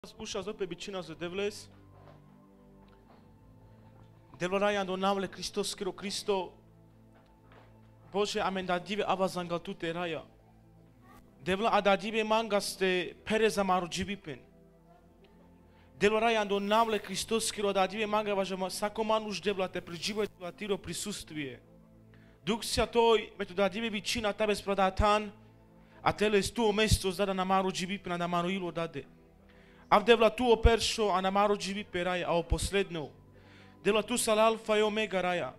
Slušaš opet većina za devles. Devlarajan do namle Kristos kiro Kristo. Bože, amen da dive avazangal tute raya. Devla ada dive mangaste pereza maru jibipen. Devlarajan do namle Kristos kiro da dive manga važama sako manuš devla te priđivo devla tiro prisustvije. Duh Svatoj metu da dive većina tabe spradatan. A tele sto mesto zada na maru jibipen da maru ilo dade. Av devla tu operšo, a na maro živi peraja, a o posledno. Devla tu sal alfa i omega raja.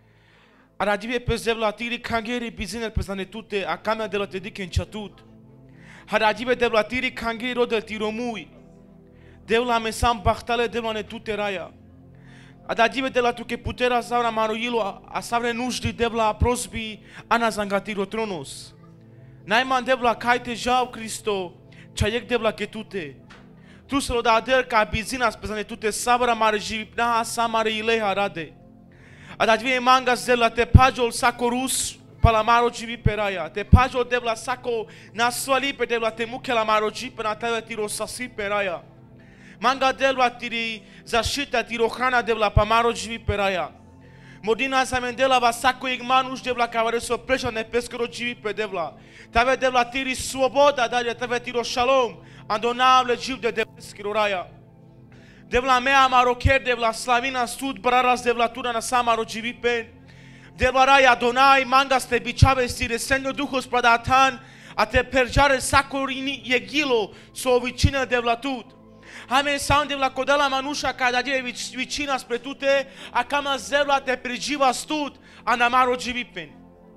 A radive pe devla tiri kangeri biziner pe zanetute, a camea devla te diken chatut. A radive devla tiri kangeri rodel tiromui. Devla me sam bahtale devla netute raja. A radive devla tu ke putera savra maro ilo, a savre nuždi devla prosbi, a na zangatiro tronos. Najman devla kajte žao Kristo, čajek devla ke tute. Tu se da ader ca bizina spezane tute sabra mare jipna sa mare ileha rade. Ada dvie manga zela te pajol sakorus palamaro jibi peraya. Te pajol devla sako na swali pe devla te mukela maro jipe na tele tiro sasi peraya. Manga devla tiri zašita tiro hrana devla pamaro jibi peraya. Modina sa mendela va sako igmanuš devla care so preša ne peskoro jibi pe devla. Tave devla tiri svoboda dalje tave tiro shalom. Andonable jiv de devskiro raja. Devla mea maroker, devla slavina sud, braras devla tura na samaro jivipen. Devla raja donai mangas te bichave stire senjo duhos pradatan, a te perjare sacorini yegilo so vicina devla tut. Amen sound devla kodala manusha kada die vicina spre tute, a kama devla te prijiva stud, andamaro jivipen.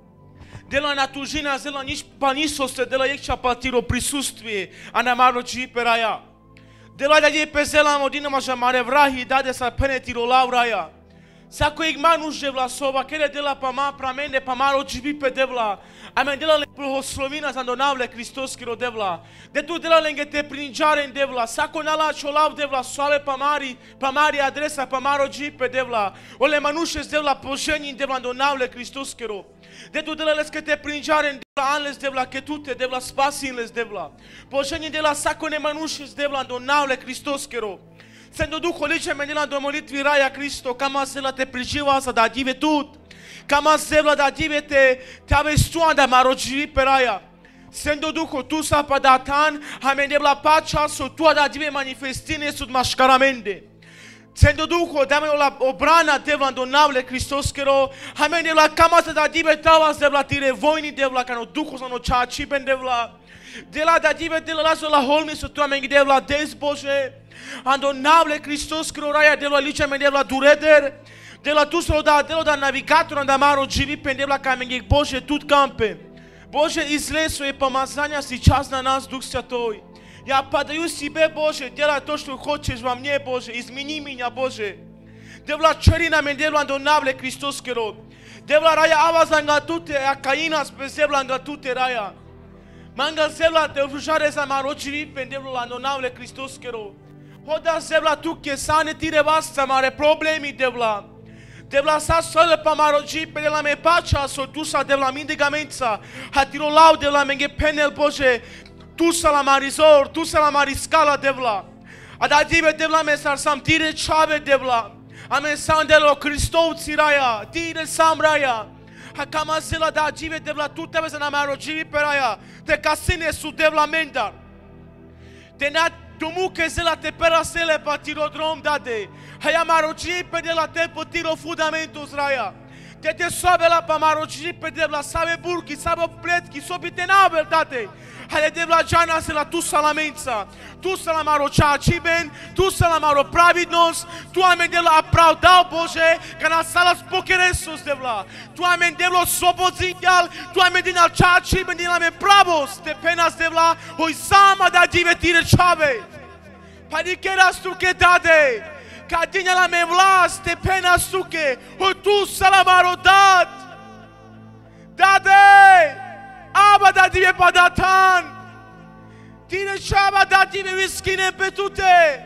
De la natujina zela nici panisoste de la ecea patiro prisustvie anamaro ciperaia. De la de pe zela modina maja mare vrahi dade sa penetiro lauraia. Sako igmanus devla sova kere de la pama pramende pamaro cipi pe devla. Amen de la le proslovina zandonavle Hristos kiro devla. De tu de la lenge te prinjare în devla. Sako nala cholav devla soave pamari adresa pamaro cipi devla. Ole manușes devla poženi devla donavle Hristos kiro. De tu de la les que te prinjare în devla anles devla que tu te devla spasinles devla. Poženi devla sako ne manușes devla donavle Hristos kiro. Sendo duho lice menila do molitvi raja Kristo, kama zela te priživa sa da dive tut. Kama zela da dive te avestuan da marođivi pe raja. Sendo duho tu sa padatan, amen devla pacea so tua da dive manifestine sud mașcaramende. Sendo duho dame la obrana devla donavle Hristos kero, amen devla kama sa da dive tavas devla tire vojni devla kano duho sa no čači ben devla. De la da dive de la laso la holmi so tu amen devla des Bože. Andonavle Hristos croraia de la lice mendevla dureder de la tu so da navigator andamaro jivi pendevla kamengek Bože tut campe. Bože izleso je pomazanja si čas na nas Duh Svatoj. Ja padaju sibe Bože, dela to što hoćeš va mnje Bože, izmini minja Bože. Devla čerina mendevla andonavle Hristos kero. Devla raja avazanga tute, a kainas pe zevlanga tute raja. Manga zevla te ușare za maro jivi pendevla andonavle Hristos kero. Hoda zevla tu che sane tire vasta mare problemi devla. Devla sa sole pa maroji pe de la me pacea so tu sa devla mindigamența. Ha tiro lau devla menge penel Bože. Tu sa la marizor, tu sa la mariscala devla. Ada dive devla me sar sam tire čave devla. Amen sam delo Hristovci raja, tire sam raja. Ha kama zela da dive devla tu tebe za na maroji pe raja. Te casine su devla mendar. Te nat Tomu che se la te perasele pa tirodrom dade. Haya maroji pe de la te po tiro fundamentos raja. Te sobe la pa maroji pe de la sabe burki, sabe pletki, sobi te navel date. Haya de la jana se la tu salamența. Tu sa la maro čačiben, tu sa la maro pravidnost, tu amen de la aplaudau Bože, ca na sala spokeresos de la. Tu amen de la sobozinjal, tu amen din al čačiben, din la me pravos, te penas de la, hoi sama da divetire čave. Padikeras tu che dade, ca din la me vlas, te penas tu che, hoi tu sa la maro dat. Dade, aba da dive padatan. Tine čava da dive viskine pe tute.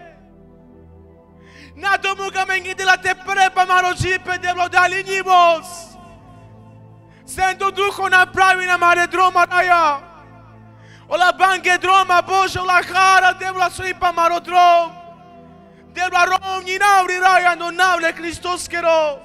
Na domu ga mengi de la te prepa maroji pe devlo da linjivos. Sendo duho napravi na mare droma raja. Ola banche droma Bože, ola hara, devla soipa marodrom. Devla romni nauri raja no navle Hristos kero.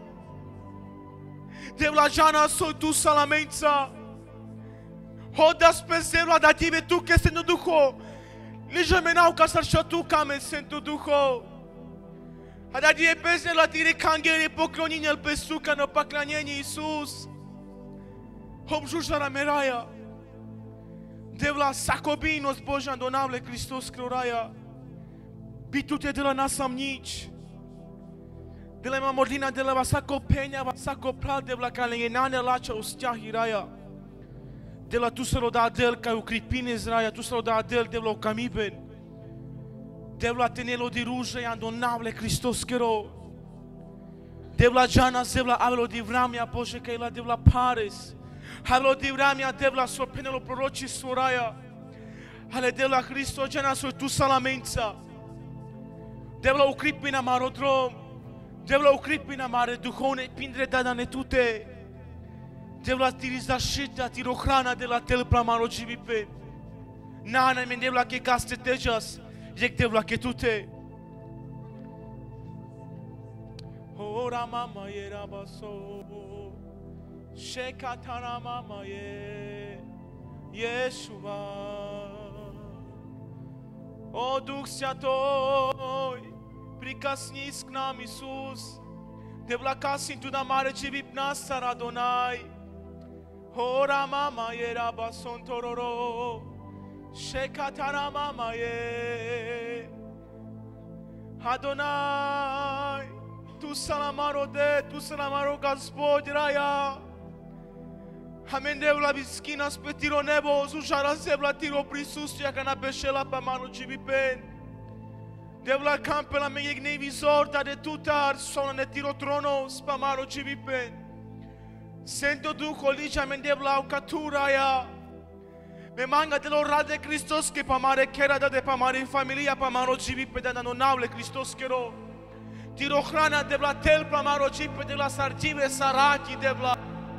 Devla jana soi tu salamenca. Hodas pe devla da tive tu che sei no duho. Liže menau ka sarša tu kame sen tu duho. A da die pesne la tire kangere poklonjenje al pesuka no paklanjenje Isus. Obžužara meraja. Devla sakobinos Božan donavle Hristos kroraja. Bitute de la nasam nici. De la mamorlina de la vasako penja, vasako pral de la kalenjenane lača ustjahi raja. De la tu se roda del ca ukripine Izraja, tu se roda del de la ukamiben. Devla tenelo di ruže ja donavle Hristos kero. Devla jana devla avelo di vramja Bože ca ila devla pares. Avelo di vramja devla sopenelo proroci soraja. Ale devla Hristos jana soi tu salamenca. Devla ukripina marodrom. Devla ukripina mare duhovne pindre dadane tute. Devla ti zaštita, ti rohrana de la telpla marođivipe. Nana men devla ke kaste tejas, jek devla ke tute. Ora mama je rabaso, shekatana mama je Yeshua. O Duh Sviatoi, prikasnis k nam Isus, devla kasin tu da mare civip nasar Adonai. Ora mama je rabason tororo, shekatana mama je Adonai. Tu salamaro de, tu salamaro Gospod raja. Amen devla viskina spetiro nebo, zušara sebla tiro prisustja ka napešela pa manu čivipen. Devla campela me ignevi sorta de tutar, sono ne tiro tronos pa manu čivipen. Sento duho licha men devla ukatura ya. Me manga de lo rade Hristos ke pa mare kera da de pa mare familia pa manu čivipen da no navle Hristos kero. Tiro hrana devla tel pa manu čivipen devla sarđive saraki devla.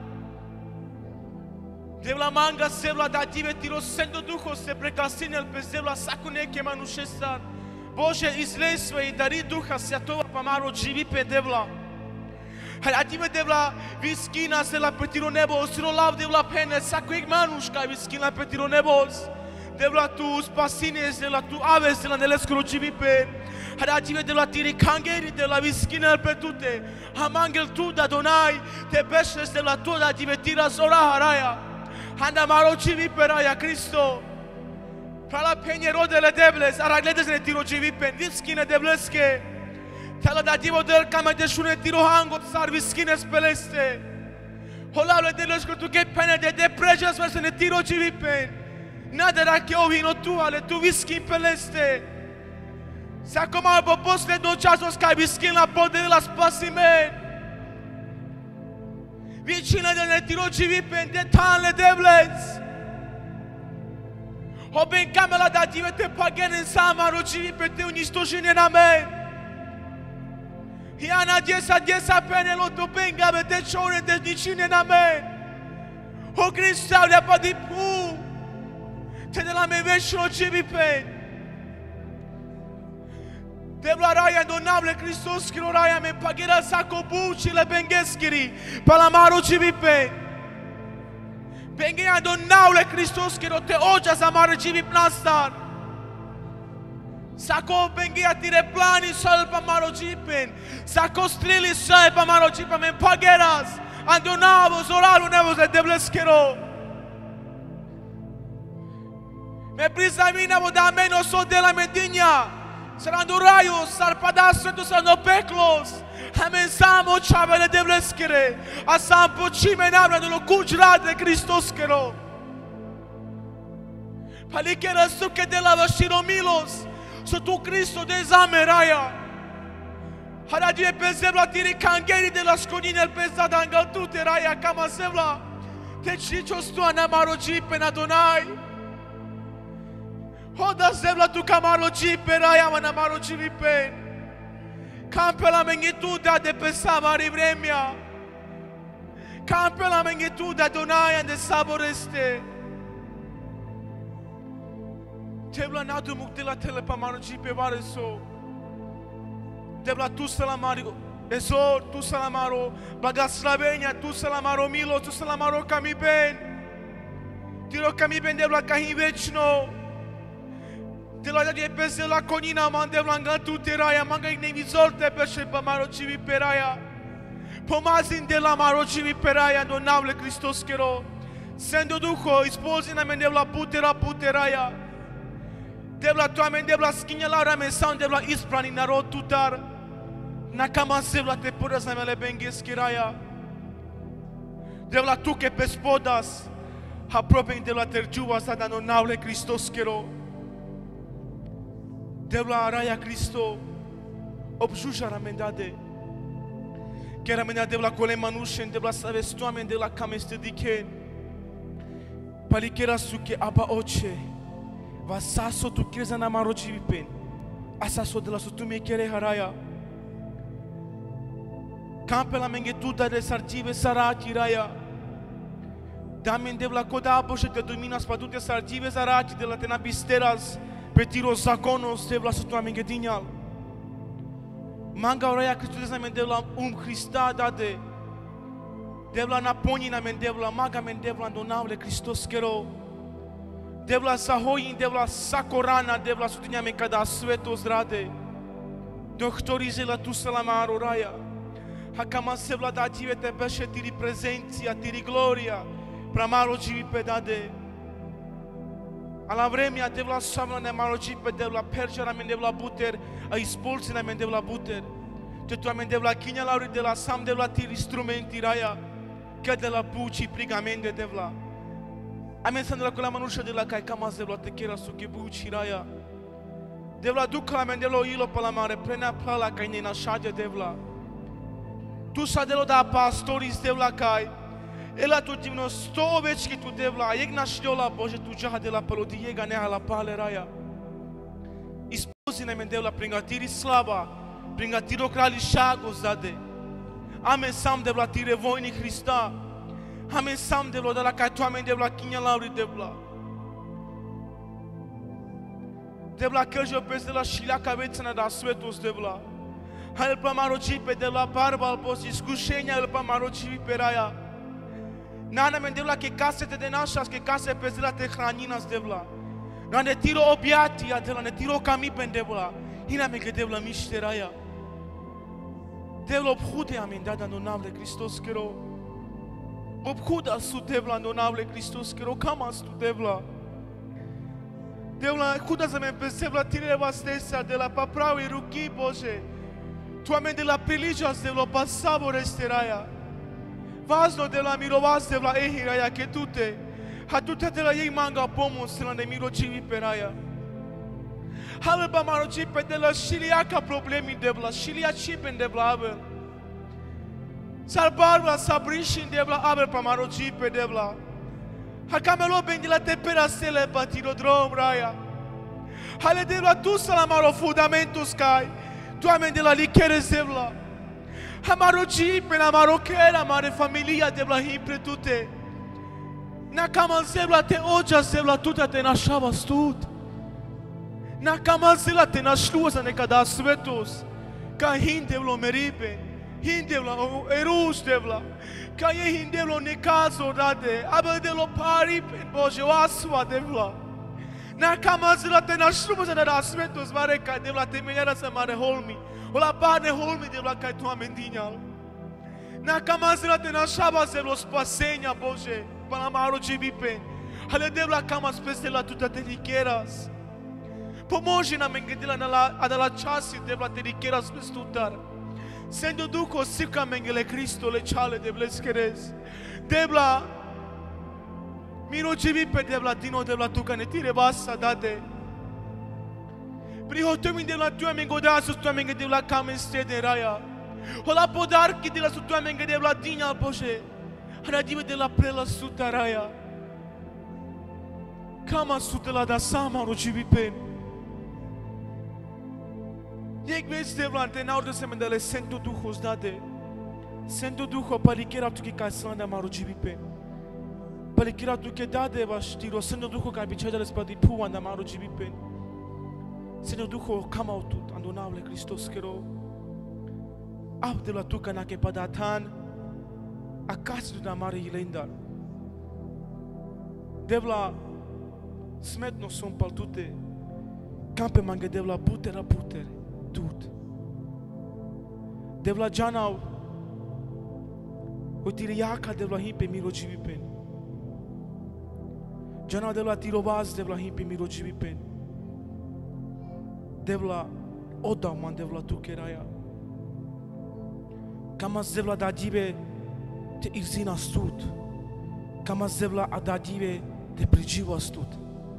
Devla manga sevla da tive tiro sendo duho se prekastinel pe sevla saku neke manušesar. Bože izlesve i dari duha Sviatova pa maro živi pe devla. A tive devla viskina se la pe tiro nebos, tiro lav devla pene saku eg manuška viskina pe tiro nebos. Devla tu spasines, devla tu aves, devla neleskoro živi pe. A tive devla tiri kangeri devla viskina pe tute. Amangel tu da donai te beshes devla tu da tive tira zora haraja. Anda maro civipe raja Cristo. Prala penje rodele debles, ara gledes ne tiro civipen, viskine debleske. Tala da divo del kama de shune tiro hango sar viskine speleste. Holale deles ko tu ke pene de prejas verse ne tiro civipen. Nada da ke ovino tu ale tu viskin peleste. Sa koma po posle do časos kai viskin la pode la spasimen. Vicina de ne tiro civipen de tanle debles. O ben camela da divete pagane în sama ro civipen te unistoșine na men. Iana desa penelo to benga me te chore de nicine na men. O Cristo le pa di pu. Te de la me veșlo civipen. Devla raja donavle Hristos kiro raja me pagera sako bucile bengeschiri palamaro civipen. Bengeja donavle Hristos kiro te ođa za mare civip nastar. Sako bengeja tire plani sal pa maro civipen. Sako strili sal pa maro civipen men pageras. Andonavo zoralu nevo za debleskero. Me prizaminavo da ameno so dela medinja. Saranno raios, sarpadasso, saranno peclos. Amen samo chavele devleskere. A sampo cimenavra de lo cujrade Cristoskero. Palikera suke de la vashiro milos. So tu Cristo de zameraja. Haradie pe zebla tiri kangeri de la sconine el pesada angaltute raja kama zebla. Te cicio stua namaro cipe na Adonai. Hoda zebla tu camaro cipe raja ma namaro civipen. Campe la magnitude de pesama rivremia. Campe la magnitude Adonai de saboreste. Devla nadu muktela tele pamaro jipe vareso. Devla tu salamaro Esor, tu salamaro Bagaslavenia, tu salamaro Milo, tu salamaro Kamiben. Tiro Kamiben devla kahin večno. Devla da je pesela konina man devla ngantu teraja, manga ih ne vizolte peše pamaro jivi peraja. Pomazin dela maro jivi peraja do navle Kristoskero. Sendo duho, ispolzi na men devla puteraja. Devla tu amen devla skinjalara men sam devla isprani narod tutar. Na kama devla te poraz na mele bengeskiraja. Devla tu ke pespodas. Aproape devla tergiuva sada no navle Kristoskero. Devla araja Kristo. Objužara men dade. Kera men devla kole manushen devla savestu amen devla kameste diken. Palikera suke aba oce. Vasaso tu creza na maroci vipen. Asaso de la sutume kere haraya. Campe la mengetuda de sargive sarati raya. Damen de la coda apoșe te domina spatute sargive sarati de la tena pisteras. Petiro zakonos de la sutua mengedinial. Manga oraya Christus na men de la Christa dade. De la naponi na men de la maga men de la donavle Christos kero. Devla sahoin, devla sakorana, devla sutinja me kada sveto zrade. Doktorize la tu salamaro raja. Hakama se vlada jive te beše tiri prezencija, tiri gloria. Pramaro jivi pedade. Alla vremea devla samla ne maro jive devla perjara men devla buter, a ispolci na men devla buter. Te tu amen devla kinja lauri de la sam devla tiri instrumenti raja. Că de la buci prigamende devla. Amen să ne la manusha de la kai kama devla te kera suke buci raja. Devla duka amen devla ilo pa la mare plena plala kai ne na shade devla. Tu sa delo da pastoris devla kai. Ela tu divno sto večki tu devla. Jeg na šljola Bože tu jaha de la pelodi jega neha la pale raja. Ispozi amen devla pringatiri slava. Pringatiro krali šago zade. Amen sam devla tire vojni Hrista. Amen sam devla da la kai tu amen devla kinja lauri devla. Devla kълže opes de la šiljaka vecena da svetos devla. El pa maroci pe de la barba al pos iskušenja el pa maroci pe raja. Nana men devla ke kasete de našas ke kase pe de la te hraninas devla. Na ne tiro objatia devla ne tiro kamipen devla. Hina me ke devla miște raja. Devla obhude amen dada no navle Hristos kero. Obhuda su devla no navle Hristos kero. Kama su devla. Devla huda za men pe devla tireva stesa de la papravi ruki Bože. Tu amen de la priliĝas devla pasavo resteraja. Vazno de la mirovas devla ehiraja ke tute. Ha tute de la ei manga pomos de la ne miročivi peraja. Havel pa maroci pe de la šiliaka problemi devla. Šilia čipen devla avel. Sar barbara sabrișin devla avel pa maroci pe devla. Ha camelo ben de la te perastele pa tirodrom raja. Hale devla tu salamaro fundamentus kai. Tu amen de la liqueres devla. Amaro jipe na marokera mare familia devla himpre tute. Na kamal devla te ojas devla tuta te našava stud. Na kamal devla te našluza nekada svetos. Ka hin devlo meribe. Hin devla erus devla. Ka je hin devlo nekazo rade. Abel devlo paripen Bože oasva devla. Na kamazila te našluza da svetos mare ka devla temeljara sa mare holmi. Ola pane holmi devla kai tu amendinjal. Na kamazila te našava devlo spasenja Bože. Pa na maro dživipen. Ale devla kamas pesela tuta te likeras. Pomoži nam engedila a da la časi devla te likeras pestutar. Sendo duho sika mengele Cristo le čale devleskeres. Devla Miro dživipe devla dino devla tu ka ne tire vasa dade. Prihotomi devla tu amen godasus tu amen devla kamen stede raja. Ola podarki devla su tu amen devla dinja Bože. Radive devla prela suta raja. Kama sutela da sama ro dživipen. Jek već devla te naude se mendele sento duhos dade. Sento duho palikera tu ki kaslanda maro dživipen. Palikera tu ke dade baš tiro sento duho ka bičadale spadi puva na maro dživipen. Senhor, duho kamau tut andonavle Christos kero. Abde la tu kana ke padatan akas du na mare ilendar. Devla smetno son paltute campe mange devla putere tut. Devla janau Hotiri yaka devla himpe mirojivi pen. Janau devla tirovaz devla himpe mirojivi pen. Devla oda man devla tu keraya. Kamas devla dadive te irzina stut. Kamas devla adadive te prijiva stut.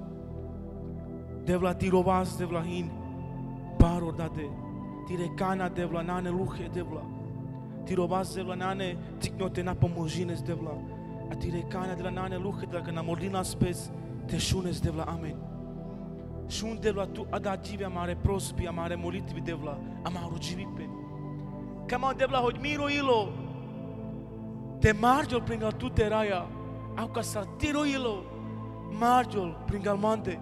Devla tirovaz devla hin baro dade. Tirekana devla nane luhe devla. Tirovaz devla nane tiknote na pomojines devla. A tirekana devla nane luhe devla na molina spes te shunes devla amen. Shun devla tu adadive amare prospi amare molitvi devla amaro jivipen. Kama devla hodmiro ilo te marjol pringal tu teraya au ka satiro ilo marjol pringal mande.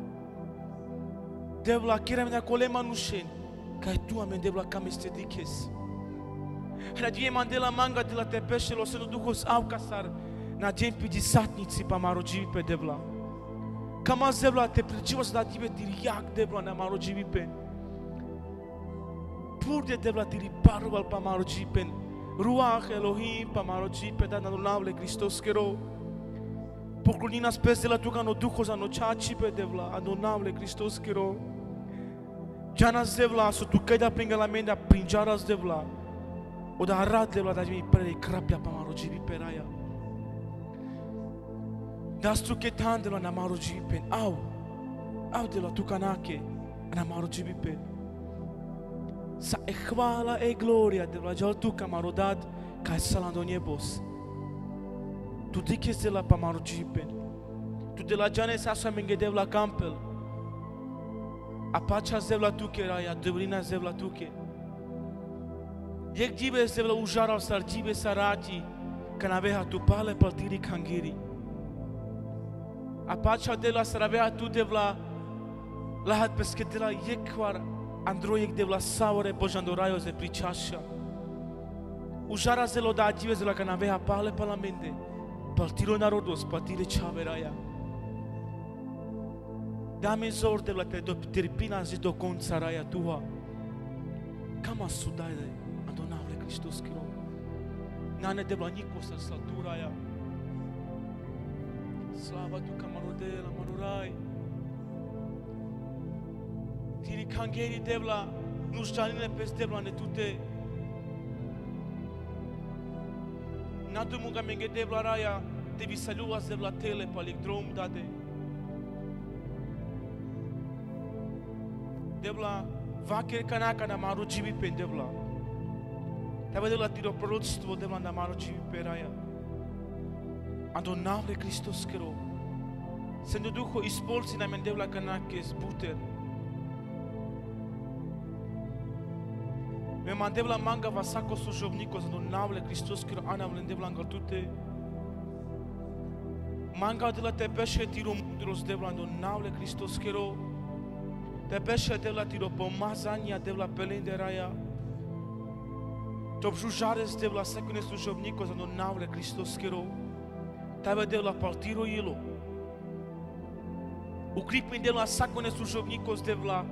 Devla kiremna kolema nushen kai tu amen devla kameste dikes. Radie mandela manga de la tepeshelo se duhos au kasar na tempi di satnici pa marojivi pe devla. Kama devla te prijiva sa dative diriak devla na marojivi pe. Pur de devla tiri parval pa marojivi pe. Ruach Elohim pa marojivi pe da na lavle Christos kero. Poklonina spes de la tuga no duhos ano chachi pe devla ano navle Christos kero. Janas devla so tu kaida pringa la menda prinjaras devla. O da arad devla da mi prei krapia pa marojivi pe raya. Das tu ketan devla na marojivi pe. Au devla tu kanake na marojivi pe. Sa e hvala e gloria devla jal tu kamarodad ka salando niebos. Tu dikes devla pa marojivi pe. Tu de la jane sa sa menge devla campel. Apacha devla tu ke raya devrina devla tu ke. Yek jibe devla ujara sar jibe sarati kanaveha tu pale paltiri kangiri. Apacha devla saraveha tu devla lahat peske devla yekvar andro yek devla savore bojandorayo ze pričasha. Ujara zelo da jibe devla kanaveha pale palamende paltiro narodos paltire chaveraya. Dame zor devla te do terpina zi do koncaraya tua. Kama sudai adonavle Christos kiro. Nane devla nikos salturaya. Slava tu kamarodela manurai. Tiri kangeri devla nushtanine pes devla ne tute. Nadu munga menge devla raya te visaluas devla tele palikdrom dade. Devla vaker kanaka na maru jivi pe devla. Tebe devla tiro proroctvo devla na maru jivi pe raya. Adonavle Christos kero. Sendo duho ispolsi na men devla kanake sputer. Me mandevla manga vasako sujovnikos adonavle Christos kero anavle devla ngaltute. Manga de la tepeshe tiro mundros devla adonavle Christos kero. Tepeshe devla tiro pomazania devla pelende raya. Top jujares devla sekune sujovnikos adonavle Christos kero. Tebe devla partiro ilo. Ukripin devla sakone sujovnikos devla.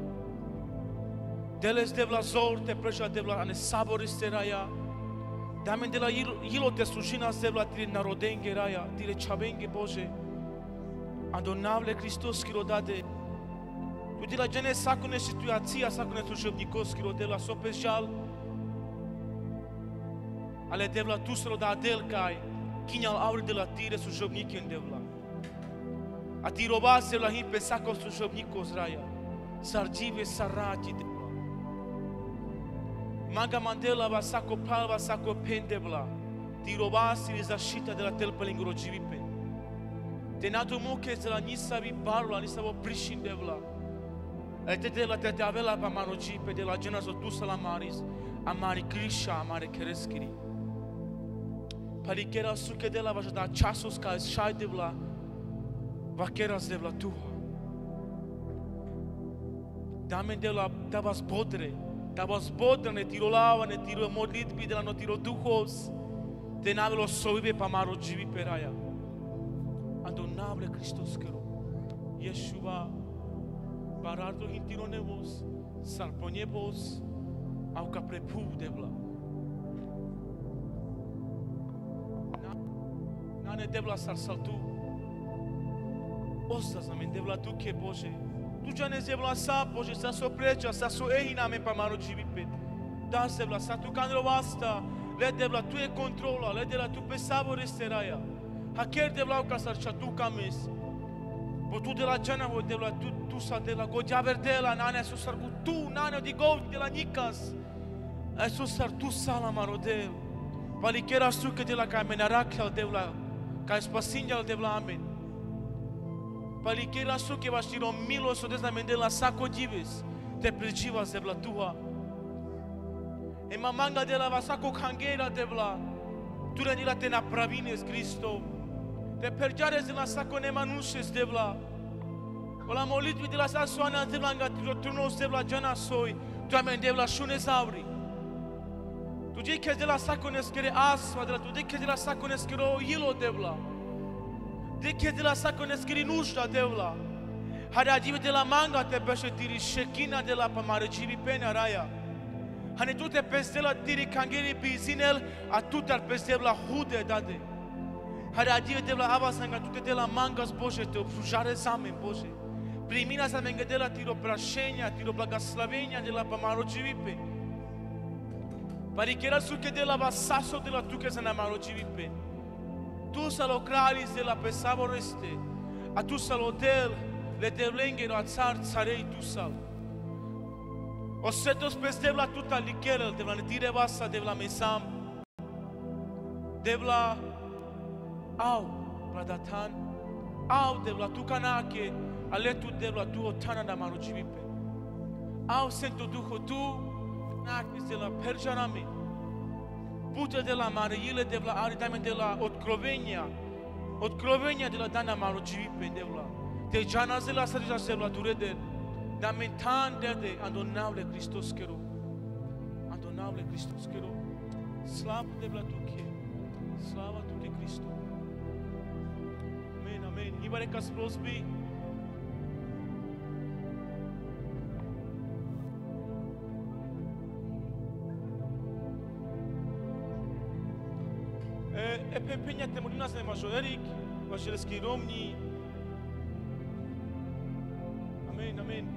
Deles devla zor te preja devla ane saboris te raya. Damen devla ilo te sujinas devla tire narodenge raya, tire chabenge Bože. Adonavle Christos kiro dade. Tu de la gene sakone situația sakone sujovnikos kiro devla sopejal. Ale devla tusro da adel kai. Kinjal aur de la tire sujovniken devla. A ti robas devla him pe sako sujovnikos raya. Sarjive sarati devla. Manga mandela va sako palva sako pen devla. Ti robas ili zaštita de la telpeling rojivipen. Te natu muke de la nisavi barla nisavo prishin devla. Te devla te avela pa marojipe de la gena zotusa la maris. Amari krisha amare kereskiri. Palikera suke dela va da chasos ka shai devla. Vakeras devla tuha. Dame devla, da vas bodre, ne tiro lava, ne tiro modlitbi, da no tiro duhos, te navelo sovive pa maro živi peraja. Ando navle Hristos kero, Yeshua, barardo hintiro nevos, sarponjevos, au ka prepu devla. Nane devla sar saltu, osta zamen devla tu ke Bože, tu já ne devla sa Bože, sa so preča, sa so ehina men pa maro živi pet. Da devla sa tu kanro vasta, le devla tu e controla, le devla tu pe sabor esteraja. Haker devla ka sar chatu kames. Po tu dela jana vo devla tu sa dela goja verdela nane su sar ku tu nane di go dela nikas. Su sar tu sala marodel. Palikera su ke dela ka menarak devla ka spasinja devla amen. Palikera su ke vashiro milo so desna mendela sako dives. Te prejiva devla tua. E mamanga dela vasako khangera devla. Tu renila te napravines Cristo. Te pergiares de la sako ne manuses devla. Ola molitvi de la sa soana devla nga tronos devla jana soi. Tu amen devla shune zavri. Tu dikes de la sako ne skere asva devla. Tu dikes de la sako ne skero yilo devla. Dikes de la sako ne skeri nushta devla. Hare ajive de la manga te peshe tiri shekina de la pamare jivi pena raya. Hane tu te pesdela tiri kangeri bizinel a tu te pesdela hude dade. Hare ajive devla avasanga tu te dela mangas Bože te obslužare zamen Bože. Primina sa menga dela tiro prašenja, tiro blagoslovenja dela pamaro živipe. Parikera su ke dela vasaso dela tu ke sa namaro živipe. Tu sa lo kralis dela pesavo reste. A tu sa lo del le devlengero a car carei tu sal. O setos pes devla tuta likerel devla ne tire vasa devla mesam. Devla au pradatan au devla tu kanake aletu devla tu otana da maro jivipe. Au sento duho tu nakis devla perjaname. Pute de la marile devla aritame de la откровения de la dana maro jivipe devla. Te jana de la sarja devla durede. Da mentan de andonavle Hristos kero. Andonavle Hristos kero. Slava devla tu ke. Slava tu de Cristo. Amen, amen. Ibare kas prosbi. E pempenia te molinas ne majo Eric, vašelski romni. Amen, amen.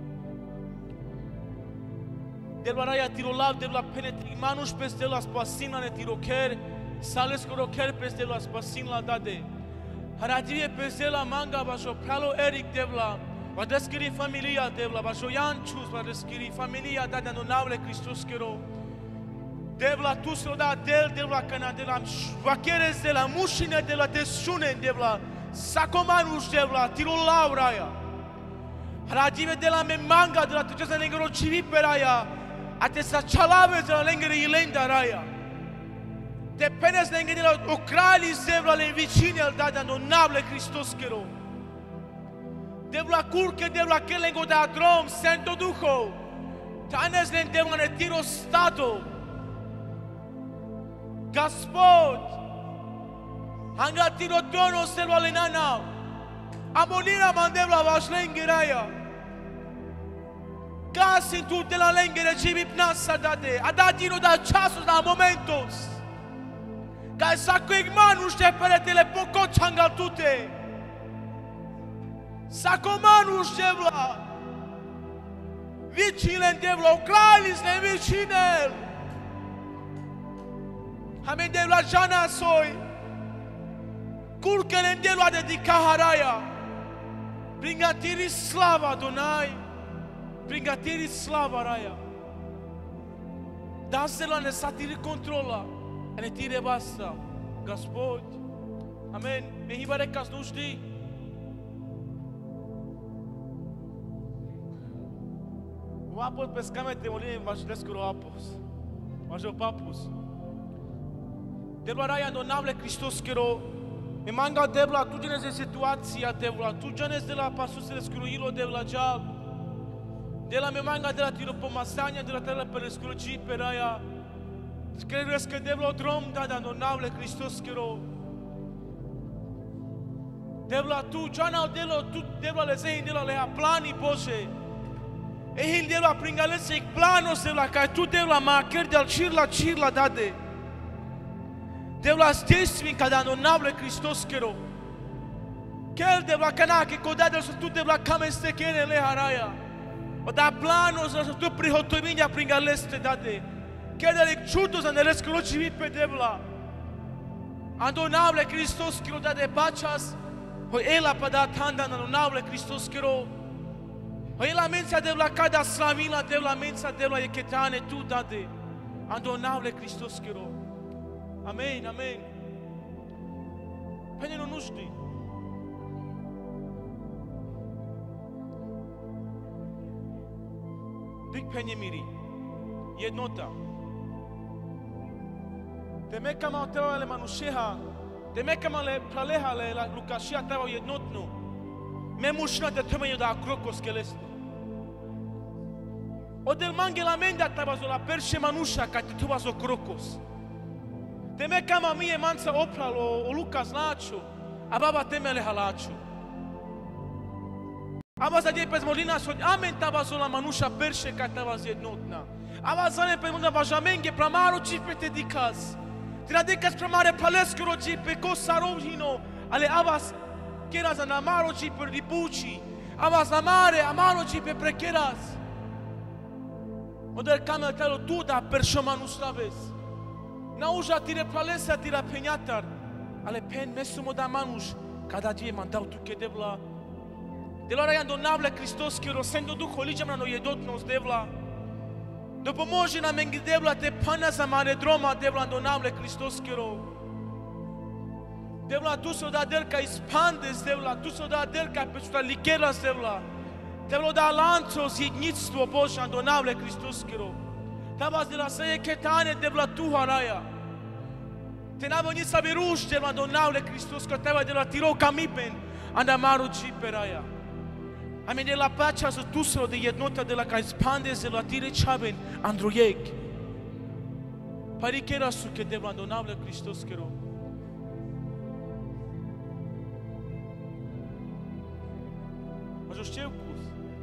Devla raya tiro lav, devla penetri manus pes devla spasina ne tiro ker, sales koro ker pes devla spasina dade. Haradie pes devla manga vašo pralo Eric devla, va descri familia devla, vašo Jančus va descri familia dade no navle Hristos kero. Devla tu se da del devla cana de la vaqueres de la mușine de la desune devla sacomanus devla tiro lauraia. Haradie de la memanga de la tucesa lengero civi peraia. Ate sa chalave de la lengere ilenda raya. Te penes lengere de la ocralis devla le vicine al dada nonable Hristos kero. Devla curche devla che lengo da drom sento duho. Tanes len devla ne tiro stato. Gospod, anga tiro trono devla le nana. Amonira mandevla vaš lengeraja. Casi tu de la lengere civi pnasa dade. A datino da ceasul da momentos. Ca sa cu igmanul te peretele poco changal tute. Sa comanul devla. Vicile devla, ocralis ne vicinel. Amen devla jana soi. Curcele devla dedica haraya. Pringatiri slava Adonai. Pringatiri slava raya. Dasela ne satiri controla. Ne tire basta. Gospod. Amen. Me hibare kas nuždi. O apos pescame te molim vașlescuro apos. Vașo papus. Devla raya donavle Hristos kero. Me manga devla tu genes de situația devla. Tu genes de la pasusele scuruilo devla jal. De la memanga de la tiro pomasania, de la tela per escologi per aia. Credo că devla drum da nonavle Hristos kero. Devla tu jana devla le zein devla le plani Bože. Ehil devla pringale se planos devla ca tu devla ma ker del cirla dade. Devla stesmi ca da nonavle Hristos kero. Kel devla kana ke kodadel su tu devla kameste kene le haraya. O da planos su tu prihotominja pringaleste dade. Chiede le ciuto să ne răscăloci pe devla. Andonavle Hristos kero dade pachas. Ho ela pada tanda andonavle Hristos kero. Ho ela mensa devla cada slavila devla mensa devla eketane tu dade. Andonavle Hristos kero. Amen, amen. Pene nu știi. Dik pene miri. Jednota. Teme kama oteva le manusheha, teme kama le praleha le la Lukashia teva jednotnu. Me mushna te teme da krokos keleste. Odel mangela menda teva zola pershe manusha ka te teva zo krokos. Teme kama mie mansa opralo o Lukas lacho, a baba temele halacho. Aba za dei pezmolina so amen teva zola manusha pershe ka teva jednotna. Aba zane pe munda vajamenge pramaro ci pe te dikas. Tira dekas pramare paleskro ci pe kosarohino ale avas keras anamaro ci per ribuci. Avas amare amaro ci pe prekeras. Oder kamel telo tu da persomanu slaves. Na uja tire palesa tira penyatar. Ale pen mesumo da manush cada die mandau tu ke devla. De la rai andonavle Hristos kero sendo duh oligem na no jedot nos devla. Допоможи нам енги девла те пана за маре дрома девла andonavle Hristos kero. Devla tu so da delca ispandes devla, tu so da delca pe suta likeras devla. Devla da lanțos jednictvo Bože andonavle Hristos kero. Tabas de la seje ketane devla tu haraya. Te navo ni sa viruš devla andonavle Hristos kero teva de la tiro kamipen andamaru ciperaya. Amen, de la pacea să tusero de jednota de la ca expandes de la tire chaben androiec. Pari che era su che devla andonavle Hristos kero. Mas eu știu cus.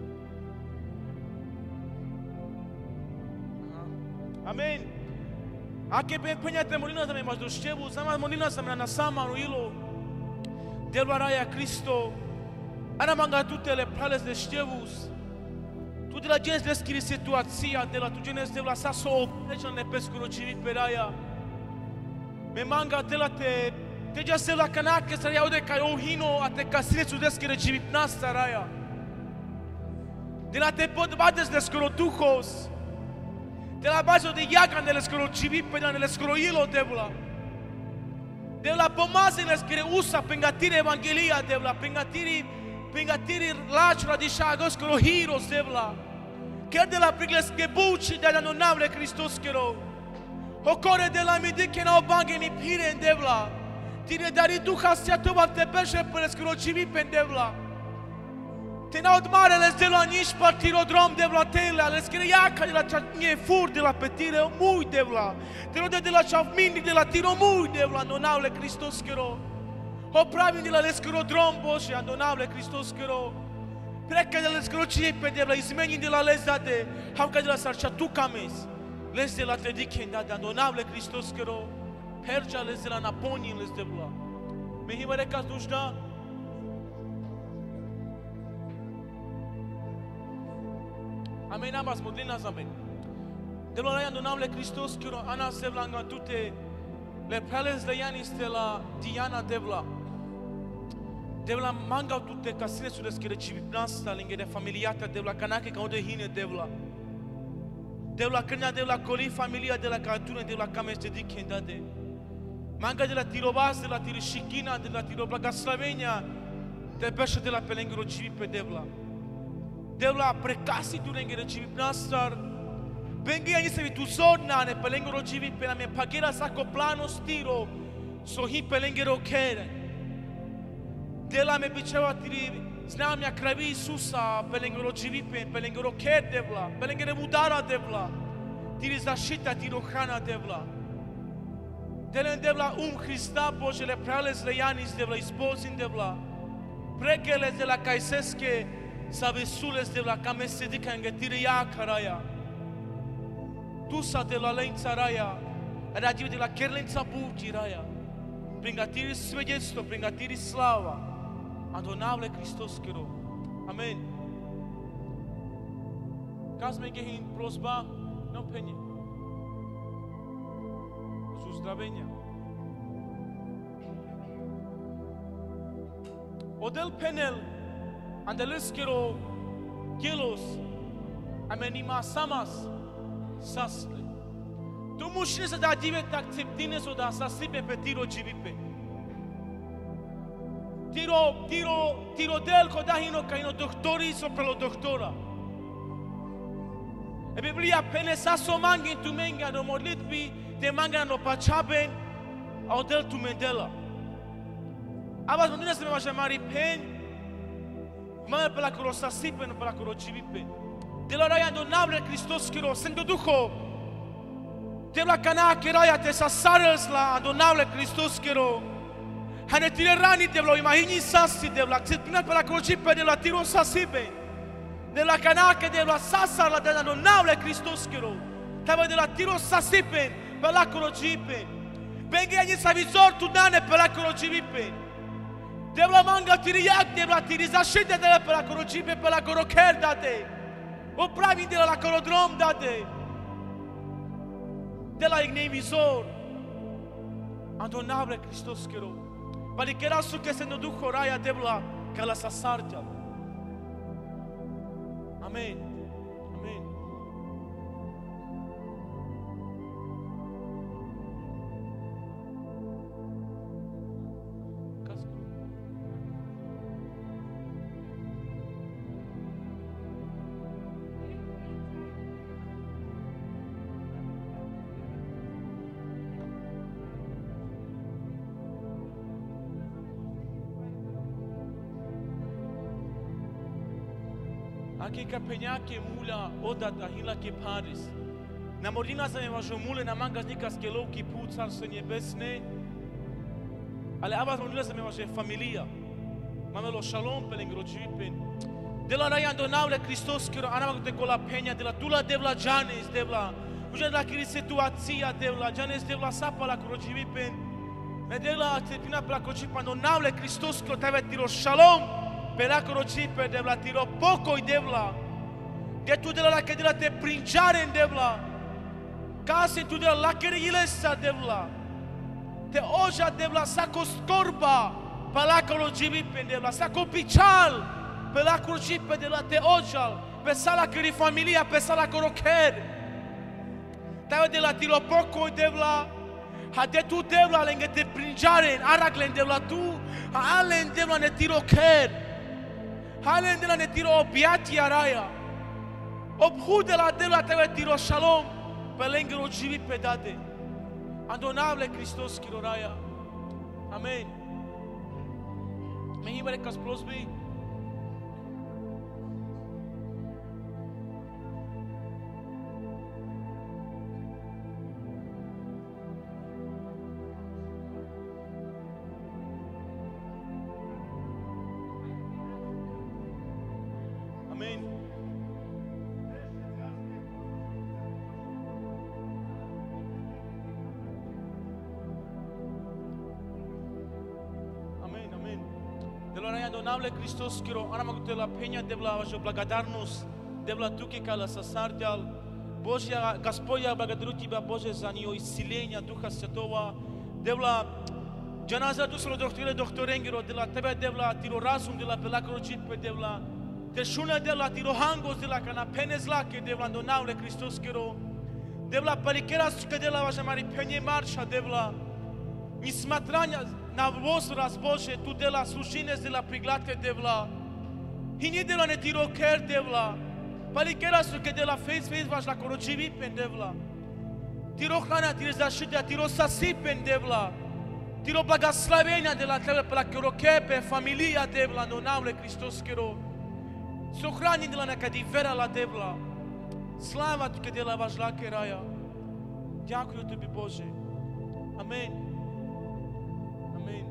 Amen. Ake ben penjate molina za me, mas eu știu, sama molina za me na sama ruilo. Devla raia Cristo. Ana manga tutte le prales de știevus. Tu de la gens descrie situația, de la tu gens de la sa so deci ne pescuro civi per aia. Me manga de la te già se la canache să iau de ca o hino a te casine su descrie civi nasta raia. De la te pod bades de scrotuchos. De la bazo de iaca nelle scro civi per nelle scroilo devla. De la pomase nelle scre usa pengatire evangelia devla, pengatiri lačura di šagos kero hiros devla. Ker de la prigleske buči da andonavle Hristos kero. Okore de la midike na obangeni piren devla. Tine dari Duha Sviatova te perše preskoro civi pen devla. Te na odmare les de la nici partirodrom devla tele, ales kere iaca de la nie fur de la petire mui devla. Te rode de la chavmini de la tiro mui devla andonavle Hristos kero. Opravim de la lescrodrom Bože, andonavle Hristos kero. Preka de la lescrocie pe devla, izmeni de la lezade, havka de la sarciatu kames. Les de la tedikenda de andonavle Hristos kero. Perja les de la naponi les devla. Mehima rekas dușda. Amen, amas modlina amen. De la andonavle Hristos kero, ana sevlanga tute le prales de Ianis de la Diana devla. Devla manga tutte casine su deschire civipnasta linghe de familiata devla canake ca ode hine devla. Devla crina devla coli familia de la cartune devla cameste di kendade. Manga de la tirobas de la tirishikina de la tiroblaga Slovenia te pesce de la pelengro civipe devla. Devla precasi tu linghe civipnasta. Bengia ni se tu sorna ne pelengro civipe la me pagera saco plano stiro so hi pelengro kere. De la me biceva tiri Znam ja kravi Isusa pe lângă rođivipe, pe lângă roker devla, pe lângă remudara devla. Tiri zaštita, tiro hrana devla. Delen devla Hrista Božele prales le Janis devla izbozin devla. Prekeles de la kajseske sa vesules devla kame sedika ngetire ja karaja. Tusa devla lenca raja, radiu devla kerlenca buti raja. Pringatiri svedjetstvo, pringatiri slava. Adonavle Hristos kero. Amen. Kazme gehin prosba, no penje. Uz uzdravenja. Odel penel, andeles kero, gelos, amenima samas, sasle. Tu mušine se da divet akceptine so da sasipe pe tiro dživipe. Tiro del kodahino kaino doktori sopra lo doktora. E Biblia pene saso mangin tu menga no modlitbi te manga no pachaben a odel tu mendela. Abas mondine se me va chamari pen mame pe la corosa sipen pe la corocivipe. De la raya adonable Hristos kiro sendo duho. De la cana che raya te sasares la adonable Hristos kiro. Hane tire rani de la imagini sasi de la acceptina pe la corocipe de la tiro sasipe. De la cana che de la sasar la de la adonable Hristos kiro. Tava de la tiro sasipe pe la corocipe. Benga ni savizor tu dane pe la corocipe. Devla manga tiriak, devla tirizașite de la pe la corocipe, pe la corocher date. O pravi de la corodrom date. De la ignemizor. Adonable Hristos kero. Palikera su che se no duho raja devla ca la sasartea. Amen. Amen. Ake kapenjake mula odata hila ke Paris. Na modlina se me važo mule na mangas nika skelovki put carstvo nebesne. Ale abas modlina se me važe familija. Mamelo shalom pe lângă rođipen. De la raya adonable Hristos kero anama te cola peña de la tula devla janes devla. Uja de la kiri situația devla janes devla sapa la rođipen. Me devla te pina pe la rođipen adonable Hristos kero tave tiro shalom. Pe la corocipe devla tiro poco devla. De tu de la che de la te pringiare in devla. Case tu de la che ilesa devla. Te oja devla sa coscorba pe la corocipe devla sa copicial pe la corocipe devla te ojal pe sala che familia pe sala corocher. Te de la tiro poco devla. Ha de tu devla lângă te pringiare araglen devla tu. Ha alen devla ne tiro cher. Halen de la ne tiro obiatia raja. Obhude la de la tebe tiro shalom. Pe lângă rođivipe date. Adonable Hristos kiro raja. Amen. Meni bare kas prosbi. Amen. Amen, amen. De la raya adonable Hristos kiro anama de la peña de la vajo благодарност de la tuke ca la sasarteal Божия Господя благодарю тебя Боже за нее исцеление Духа Святого de la Джаназа дусро докторенгеро de la тебе de la tiro razum de la pe la crocipe de la te shuna de la tiro hangos de la cana penes la que de la adonable Hristos kero de la palikera suke de la vaša mari penje marša de la nismatranja na возраст Боже tu de la slušines de la priglate de la hini de la ne tiro ker de la palikera suke de la face vaš la corocivi pen de la tiro hrana tiro zaštita tiro sasi pen de la Tiro благословения de la tebe pe la chioroche pe familia devla no navle Hristos kero. Сохрани de la neka divera la devla. Slava ti de la važla keraja. Дякую тобі, Боже. Аминь. Аминь.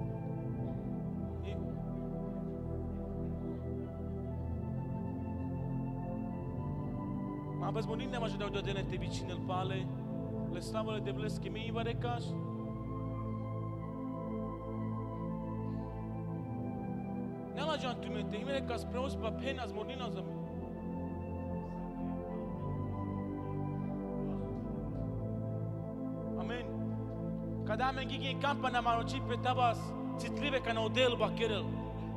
Ma bez modlitne može da odode na te vicine pale. Le slavole de bleske mi va rekaš. Ne lažan tu mete, ime rekaš preos pa penas modlina za me. Amen. Kada me gigi campa na maroci pe tabas, citlive ca na odel bakerel.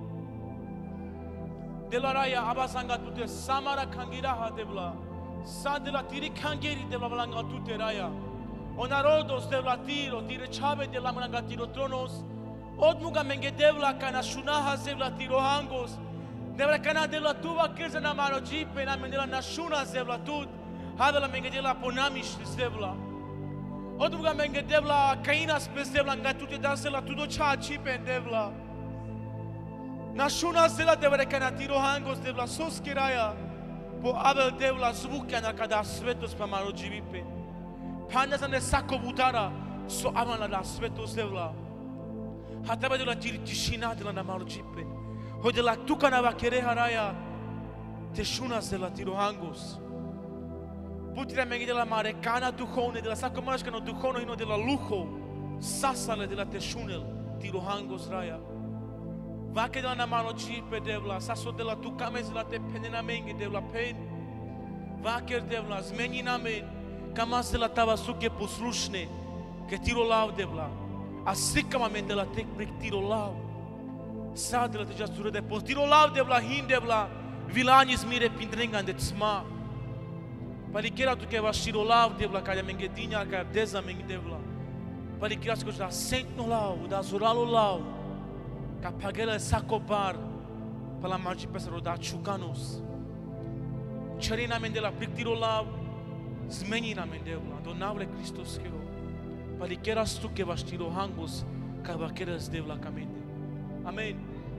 De la raya abasanga tute samara kangira ha devla. Sadela tiri kangeri devla valanga tute raya. Onarodos devla tiro, tire chave de la manga tiro tronos. Odmuga menge devla kana shunaha devla tiro hangos. Devla kana devla tuva kirza na maroci pe na mendela na shuna devla tut. Havela menge devla ponamish devla. Odmuga menge devla kaina spes devla nga tute dansela tudo chachi pe devla. Na shuna zela devla kana tiro hangos devla soskiraya. Po avel devla zvuka na kada svetos pa marođivipe. Panja za ne sako budara so avana da svetos devla. Ha treba devla tiri tišina devla na marođipe. Ho devla tuka na vakere haraya. Te shuna zela tiro hangos. Putira mengi de la marecana duhovne, de la sako maškano duhovno ino de la luho, sasale de la tešunel, tiro hangos raya. Vake de la namanoči pe devla, saso de la tukame de la te penena mengi devla pen. Vaker devla, zmeni namen, kamas de la tava suke poslušne, ke tiro lav devla. A sikama men de la tek prik tiro lav. Sad de la te jasture de post, tiro lav devla, hin devla, vilani zmire pindrengan de tsma. Palikera tu que vas tiro lav devla kada mengedinha kada deza meng devla. Palikera tu que já sente no lav, da zuralo lav. Ka pagela sacobar pela margem pesaro da chucanos. Charina mendela prik tiro lav, zmenina mendevla. Donavle Hristos kero. Palikera tu que vas tiro hangos ka vakeras devla kamende. Amen.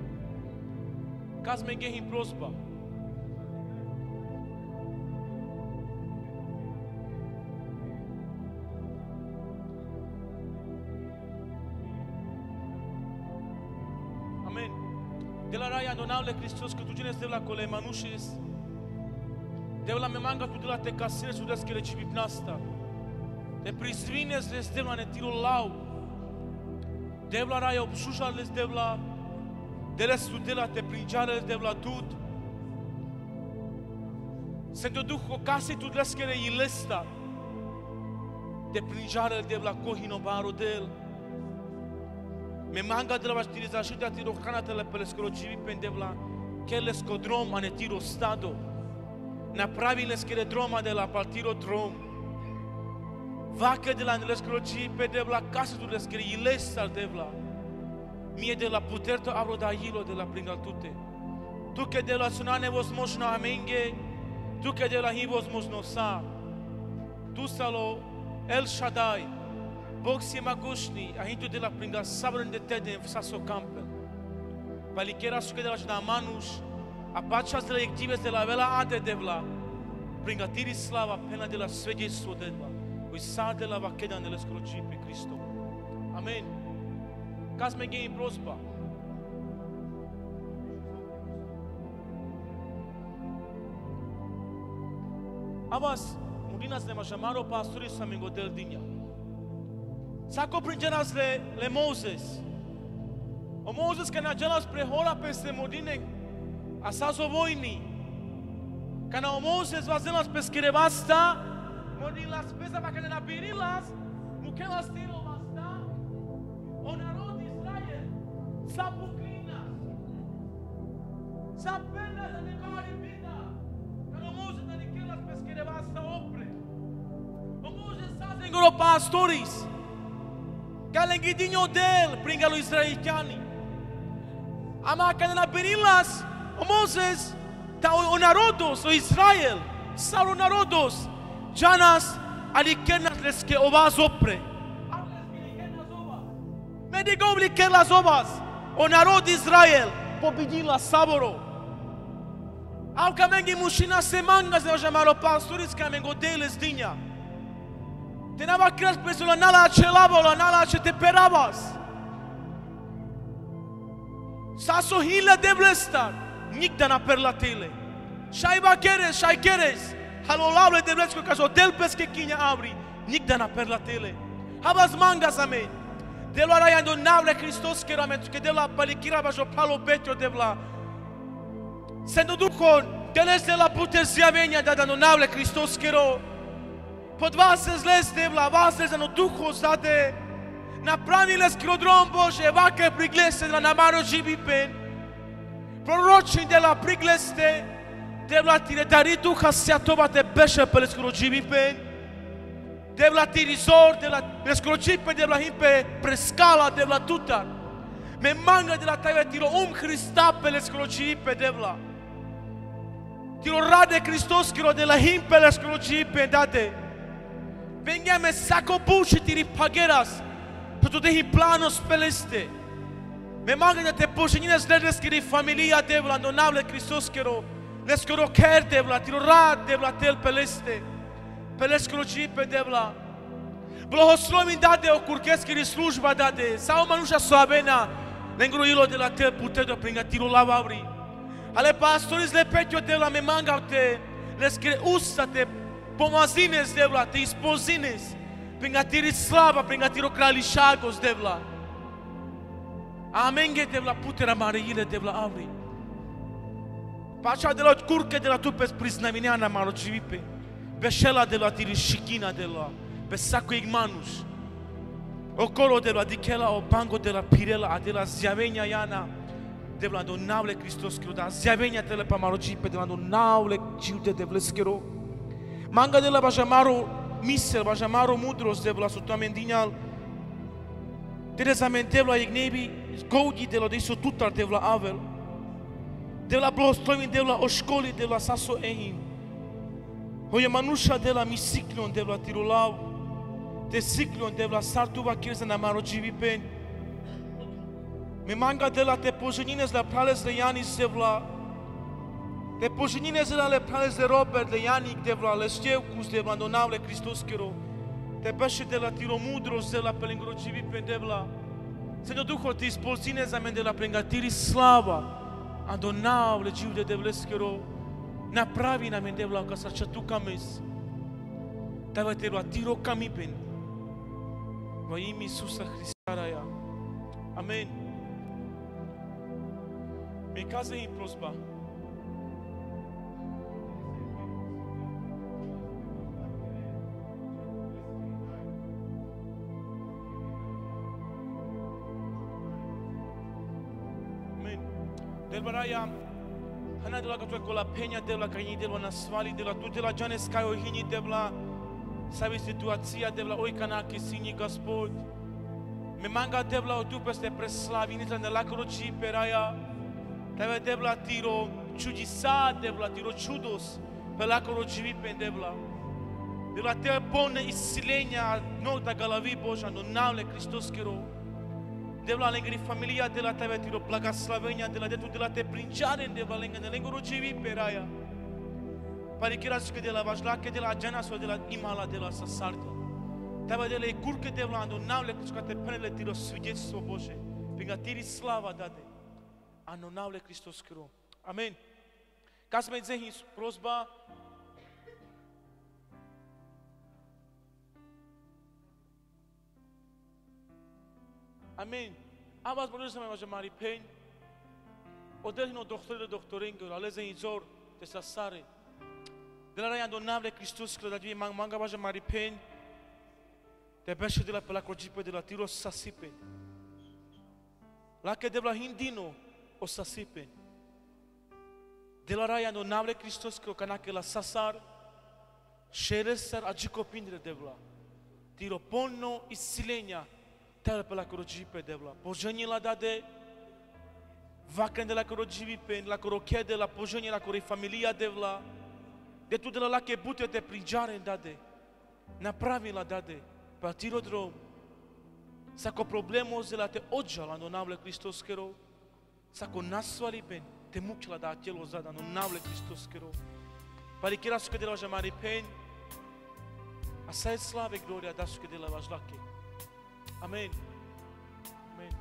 Kaz mengehim prosba. De la raya donavle Hristos că tu cine este la cole manușes. De la memanga tu de la te casine su deskele civipnasta. Te prisvines les de la netiro lau. De la raya obsușa les de la de la studela te prinjare les de la tut. Se te duc o case tu deskele ilesta. Te prinjare de la kohino barodel. Me manga de la bastiriza și de tiro canatele pe l'escrocivi pendevla che l'escodrom ane tiro stado na pravi l'escere droma de la partiro drom vaca de la l'escroci pendevla casa tu l'escere ilesta devla mie de la puterto abro da hilo de la pringaltute tu che de la sunane vos moșna amenge tu che de la hivos moșnosa tu salo El Shaddai Bog si magushni, ahintu de la pringa sabran de tede în saso campel. Palikera suke de la jda manush, apachas de la ectives de la vela ade devla, pringa tiri slava pena de la svedjestvo devla, ui sa de la vakeda de la scroci pe Cristo. Amen. Kas me gei prospa. Avas, mudinas ne majamaro pasturi sa mengodel dinja. Sako pringenas le Moses. O Moses că ne-a spre hora peste modine a saso vojni. Că na o Moses vazelas pe skerevasta, modilas pesa pa că ne napirilas, mukelas tiro vasta, o narod Israel, sa puklinas, sa pena da ne vari vida, că na Moses ne nikelas pe skerevasta opre. O Moses sa zengoro pastoris, Galengidinho del pringa lo israeliani. Ama kada na berilas o Moses ta o narodos o Israel sa o narodos janas alikenas les que ovas opre. Me digo que las obras, o narod de Israel, pobedil la saboro. Au că mengi mușina se mangas de ojamaro pastores că mengo deles dinya. Te nava creas preso la nala celavo, la nala ce te perabas. Sa sohila de blestar, nigda na perlatele. Shai queres, halolable de blesco ca so del pesche kinha abri, nigda na perlatele. Habas mangas amen. De la raya do navle Hristos que ramentu que de la palikira bajo palo betro de la. Sendo duhon, deles de la puter zjavenia da no navle Hristos que ro. Pod vas zles de la vas zles no duhos date. Napravile skrodrom Bože, vaker prigleste de la namaro živi pen. Proročin de la prigleste, de la tire dari duha Sviatoga te beše pe skoro živi pen. De la tirizor, de la skročipe, de la himpe prescala, de la tutar. Me manga de la tave tiro Hrista pe skoro živi de la. Tiro rade Hristos kiro de la himpe skoro živi date. Vengeme sako buši tiri pageras. Pentru te planos peleste. Me manga de te poșinines ledes kiri familia de la donable Hristos kiro. Les kiro ker de la tiro rad de la tel peleste. Peleskro pe devla. Blahoslomi dade o curches kiri slujba dade. Sau manusha soabena. Nengruilo de la tel putedo pringa tiro lavabri. Ale pastores le petio de la me manga te. Les kire usa te pomazines devla te ispozines. Pringa tiri slava, pringa tiro krališagos devla. Amenge devla putera mareile devla avri. Pacha de la curche de la tu pes prisnavineana maro civipe. Beșela de la tiri shikina de la. Pe saco igmanus. Ocolo de la dichela o bango de la pirela de la ziavenia iana. De la donavle Hristos kiro da ziavenia de la pamaro civipe de la donavle ciude de vleskero. Manga de la bajamaro misel, bajamaro mudros de la sutamendinal. Terezamen de la ignebi goudi de la diso tutar de la avel. De la blostromin de la o școli de la saso ehim. Hoje manusha de la misiclion de la tirolau. De ciclion de la sartuva kirza na marojivi pen. Me manga de la te pojenines la prales de Ianis de la. Te pojenines la le prales de Robert de Ianic de la lesteucus de la donavle Hristos kiro. Te peșe de la tiromudros de la pelingrojivi pen de la. Senhor Duhul, te spolzines amen de la prengatiri slava. Andonavle ciude de vleskero. Napravi na mendevla ca să tu cames. Tava te lua tiro camipen. Va imi Isusa Hristara ya. Amen. Me casa em prosba. Amen. Delbaraya Hana de la că cu la peña de la caini de la nasvali de la tu de la janes ca o hini de la sabe situația de la oi cana que sini Gospod. Me manga de la o tu peste preslavini de la croci peraia. Tave de la tiro ciudisa de la tiro ciudos pe la croci pe de la te pone isilenia nota galavi Boža no navle Hristos kero. De la lengri familia de la tave tiro plaga Slavenia de la de tu de la te princiare de la lenga de lengo rojivi peraia. Parikiras că de la vajlache de la jana sau de la imala de la sasarta. Tave de la curke de la navle că te penele tiro svijetstvo Bože. Pinga tiri slava date. Ano navle Hristos kero. Amen. Ca să menzehi prosba Amen. Abas boleh sama macam mari pen. Odeh no doktorin ke aleze izor te sasare. De la raya donavle Hristos că dadvi manga macam mari pen. Te beșe de la pe la crocipe de la tiro sasipe. La que de la hindino o sasipe. De la raya donavle Hristos că canake la sasar. Sheresar ajicopindre de la. Tiro ponno isilenia. Tele pe la crocipe de la. Pojeni la dade. Vacan de la crocipe, la croche de la pojeni la corei familia de la. De tu de la que bute te prinjare dade. Na pravi la dade. Pa tiro drom. Sako problemo zela te odžala no navle Kristus kero. Sako nasvali pen te mukla da telo zada no navle Kristus kero. Pari kera su kedela jamari pen. A sai slave gloria da su kedela vajlake. Amen. Amen.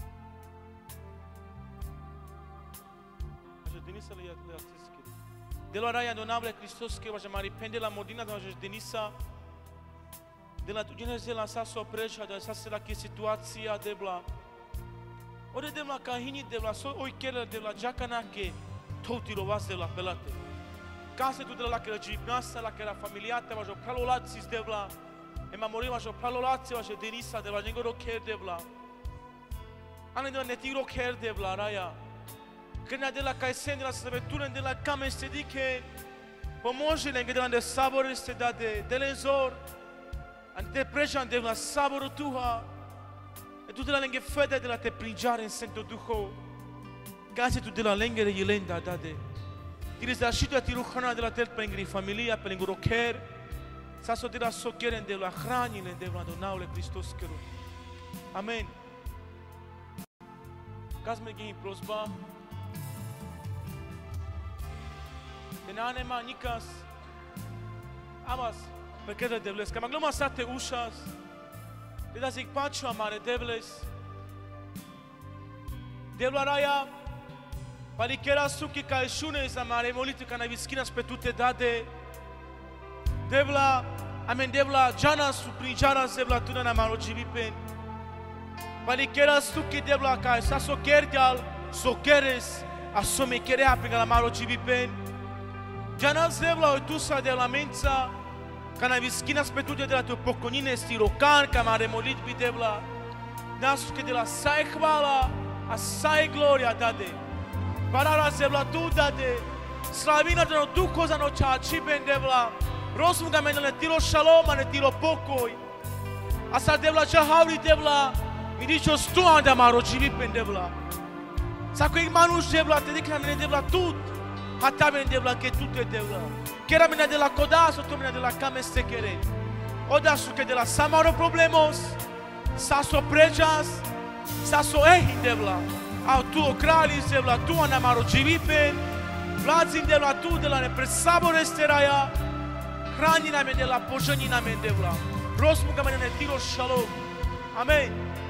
Aja Denisa le artistiche. De la raya no navle Kristus kero jamari pen de la modina da Denisa. De la tugine se lansa sopreja da sa la che situația de bla. Ore de la kahini de la so oi kele de la jacana che toti rovas de la pelate. Case tu de la che gimnasta la che era familiata va jo pralolazzi de bla. E ma moriva jo pralolazzi va jo Denisa de la ngoro care de bla. Ane de la netiro care de bla raya. Când de la kai sende la sărbătură de la cam este diche. Pomojile de la de sabor este da de lenzor. Ante preja de la sabor tua. E tu de la lenghe fede de la te pringiare in Santo Duho. Case tu de la lenghe de yelenda dade. Tires da shito ti ruhana de la tel pengri familia pengro care. Sa so de la sochere de la hranine de la donaule Hristos keru. Amen. Caz me ghi prosba. Denane ma nikas. Amas Perché devles, că magloma sate ușas, de da zic pace amare devles, devla raia, parichera suki ca eșune za mare molite ca na viskinas pe tute dade, devla, amen devla jana su prinjara devla tuna na maro jivipen, parichera suki devla ca sa sokerdial, sokeres, asome kerea pe la maro jivipen, jana devla oitusa de la mența. Kana viskina spetute de la te pokonine stirokan, kama remolit bidevla. Nasu ke de la sai hvala, a sai gloria dade. Parara zevla tu dade. Slavina de no duho za no čači bendevla. Rosmu ga mene tiro shalom, ne tiro pokoj. Asa devla čahavri devla. Mi dicho stua da maro živi bendevla. Sako ik manuš devla, te dikna mene devla tut. Hata mene devla ke tute devla. Chiar mine de la codaso, tu mine de la came sechere. Odasu que de la samaro problemos, saso prejas, saso ehin devla. Au tu o kralis devla, tu anamaro jivipen, vladzin devla tu de la nepresabor esteraia, hranina me de la pojanina me devla. Rosmu că mine ne tiro shalom. Amen.